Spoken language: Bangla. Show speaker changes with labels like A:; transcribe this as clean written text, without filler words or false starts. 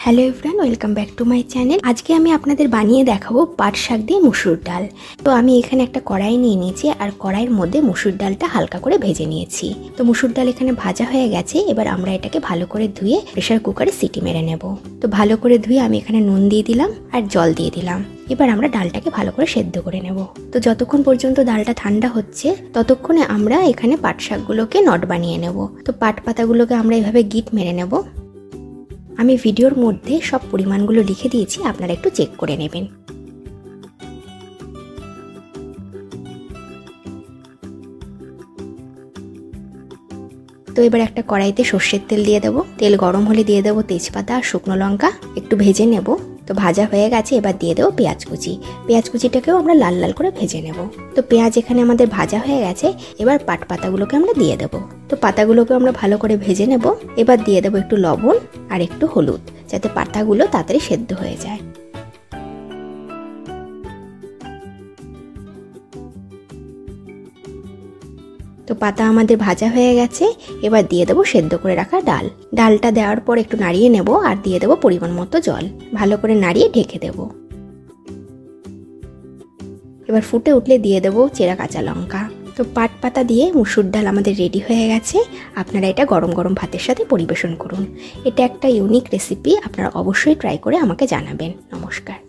A: Hello everyone, welcome back to my channel. আজকে আমি আপনাদের বানিয়ে দেখাবো পাট শাক দিয়ে মুসুর ডাল। তো আমি এখানে একটা কড়াই নিয়ে নিয়েছি আর কড়াইয়ের মধ্যে মুসুর ডালটা হালকা করে ভেজে নিয়েছি। তো মুসুর ডাল এখানে ভাজা হয়ে গেছে। এবার আমরা এটাকে ভালো করে ধুয়ে প্রেসার কুকারে সিটি মেরে নেব। তো ভালো করে ধুয়ে আমি এখানে নুন দিয়ে দিলাম আর জল দিয়ে দিলাম। এবার আমরা ডালটাকে ভালো করে সেদ্ধ করে নেব। তো যতক্ষণ পর্যন্ত ডালটা ঠান্ডা হচ্ছে ততক্ষণে আমরা এখানে পাট শাকগুলোকে নট বানিয়ে নেব। তো পাট পাতাগুলোকে আমরা এভাবে গিট মেরে নেব। আমি ভিডিওর মধ্যে সব পরিমাণগুলো লিখে দিয়েছি, আপনারা একটু চেক করে নেবেন। তো এবার একটা কড়াইতে সর্ষের তেল দিয়ে দেবো। তেল গরম হলে দিয়ে দেবো তেজপাতা আর শুকনো লঙ্কা, একটু ভেজে নেব। তো ভাজা হয়ে গেছে, এবার দিয়ে দেবো পেঁয়াজ কুচি। পেঁয়াজ কুচিটাকেও আমরা লাল লাল করে ভেজে নেব। তো পেঁয়াজ এখানে আমাদের ভাজা হয়ে গেছে। এবার পাট পাতাগুলোকে আমরা দিয়ে দেবো। তো পাতাগুলোকে আমরা ভালো করে ভেজে নেব। এবার দিয়ে দেবো একটু লবণ আর একটু হলুদ, যাতে পাতাগুলো তাড়াতাড়ি সেদ্ধ হয়ে যায়। তো পাতা আমাদের ভাজা হয়ে গেছে। এবার দিয়ে দেবো সেদ্ধ করে রাখা ডাল। ডালটা দেওয়ার পর একটু নাড়িয়ে নেব আর দিয়ে দেবো পরিমাণ মতো জল। ভালো করে নাড়িয়ে ঢেকে দেব। এবার ফুটে উঠলে দিয়ে দেবো চেরা কাঁচা লঙ্কা। তো পাট পাতা দিয়ে মুসুর ডাল আমাদের রেডি হয়ে গেছে। আপনারা এটা গরম গরম ভাতের সাথে পরিবেশন করুন। এটা একটা ইউনিক রেসিপি, আপনারা অবশ্যই ট্রাই করে আমাকে জানাবেন। নমস্কার।